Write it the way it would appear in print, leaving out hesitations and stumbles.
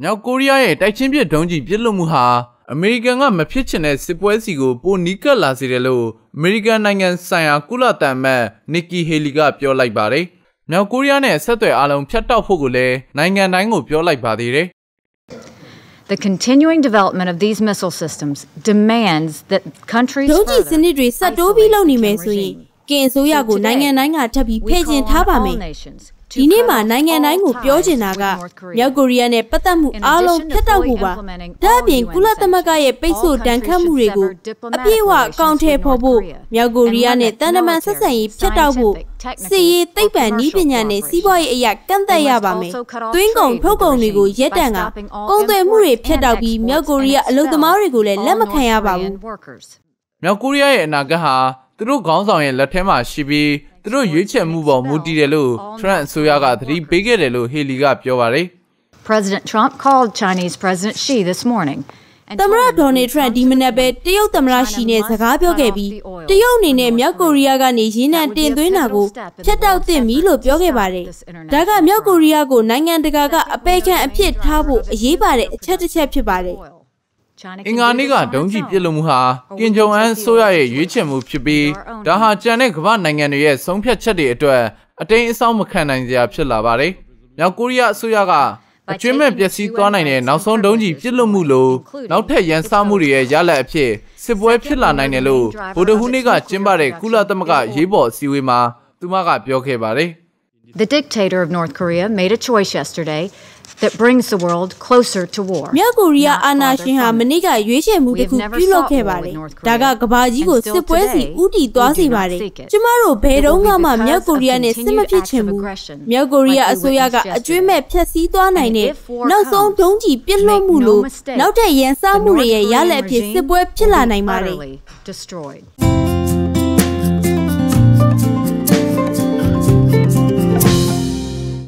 မြောက်ကိုရီးယားရဲ့တိုက်ချင်းပြစ်ဒုံးကျည်ပစ်လွှတ်မှုဟာအမေရိကန်ကမဖြစ်ချင်တဲ့စစ်ပွဲစီကိုပိုနီးကပ်လာစေတယ်လို့အမေရိကန်နိုင်ငံဆိုင်ရာကုလသမဂ္ဂနစ်ကီဟေလီကပြောလိုက်ပါတယ်။မြောက်ကိုရီးယားနဲ့ဆက်သွယ်အားလုံးဖြတ်တောက်ဖို့ကိုလည်းနိုင်ငံတိုင်းကိုပြောလိုက်ပါသေးတယ်။ The continuing development of these missile systems demands that countries ဒုံးကျည်စနစ်တွေဆက်တိုးပြီးလုပ်နေမယ်ဆိုရင်ကင်အစိုးရကိုနိုင်ငံတိုင်းကထပ်ပြီးဖယ်ကျင်ထားပါမယ်။ဒီနေ့မှာနိုင်ငံတိုင်းကိုပြောချင်တာကမြောက်ကိုရီးယားနဲ့ပတ်သက်မှုအားလုံးဖြတ်တောက်ဖို့ပါ။ဒါ့အပြင်ကုလသမဂ္ဂရဲ့ပိတ်ဆို့တန်ခတ်မှုတွေကိုအပြည့်အဝအကောင့်ထဲပေါ်ဖို့မြောက်ကိုရီးယားနဲ့တန်တမန်ဆက်ဆံရေးဖြတ်တောက်ဖို့စစ်ရေးသိပ္ပံနည်းပညာနဲ့စီးပွားရေးအရာကန့်သက်ရပါမယ်။သွင်းကုန်ထုတ်ကုန်တွေကိုရက်တန့်ကကုန်သွယ်မှုတွေဖြတ်တောက်ပြီးမြောက်ကိုရီးယားအလုပ်သမားတွေကိုလည်းလက်မခံရပါဘူး။မြောက်ကိုရီးယားရဲ့အနာဂတ်ဟာသူတို့ခေါင်းဆောင်ရဲ့လက်ထဲမှာရှိပြီးသူတို့ရွေးချယ်မှုပေါ်မူတည်တယ်လို့ Trump အစိုးရကသတိပေးခဲ့တယ်လို့ဟေလီကပြောပါတယ် President Trump called Chinese President Xi this morning. သမ္မတဒေါ်နယ်ထရန့်ဒီမနက်ပဲတရုတ်သမ္မတရှီနဲ့စကားပြောခဲ့ပြီးတရုတ်အနေနဲ့မြောက်ကိုရီးယားကနေရင်းနှံတင်သွင်းတာကိုဖျက်တောက်သင့်ပြီလို့ပြောခဲ့ပါတယ်။ဒါကမြောက်ကိုရီးယားကိုနိုင်ငံတကာကအပေခံအဖြစ်ထားဖို့အရေးပါတဲ့အချက်တစ်ချက်ဖြစ်ပါတယ်။အင်္ဂါနေ့ကဒုံးကျည်ပစ်လွှတ်မှုဟာကင်ဂျုံအန်ဆိုရရဲ့ရွေးချယ်မှုဖြစ်ပြီးဒါဟာကြံတဲ့ကမ္ဘာနိုင်ငံတွေရဲ့ဆုံးဖြတ်ချက်တွေအတွက်အတိမ်အဆောက်မခံနိုင်စရာဖြစ်လာပါတယ်။မြောက်ကိုရီးယားအစိုးရကအကျွမ်းမဲ့ပျက်စီးသွားနိုင်တဲ့နောက်ဆုံးဒုံးကျည်ပစ်လွှတ်မှုလို့နောက်ထပ်ရန်စမှုတွေရဲ့ရလဒ်အဖြစ်စစ်ပွဲဖြစ်လာနိုင်တယ်လို့ဗိုလ်တဟူးနေ့ကကျင်းပတဲ့ကုလသမဂ္ဂရေးပေါ်အစည်းအဝေးမှာသူမကပြောခဲ့ပါတယ်။ The dictator of North Korea made a choice yesterday that brings the world closer to war. မြောက်ကိုရီးယားအာဏာရှင်ဟာမနေ့ကရွေးချယ်မှုတစ်ခုပြုလုပ်ခဲ့ပါတယ်။ဒါကကမ္ဘာကြီးကိုစစ်ပွဲစီဦးတည်သွားစေပါတယ်။ကျမတို့ဘယ်တော့မှမြောက်ကိုရီးယားနဲ့စစ်မဖြစ်ချင်ဘူး။မြောက်ကိုရီးယားအစိုးရကအကျွမ်းမဲ့ဖျက်ဆီးသွားနိုင်တဲ့နောက်ဆုံးဒုံးကျည်ပစ်လွှတ်မှုလို့နောက်ထပ်ရန်စမှုတွေရဲ့ရလဒ်အဖြစ်စစ်ပွဲဖြစ်လာနိုင်ပါတယ်။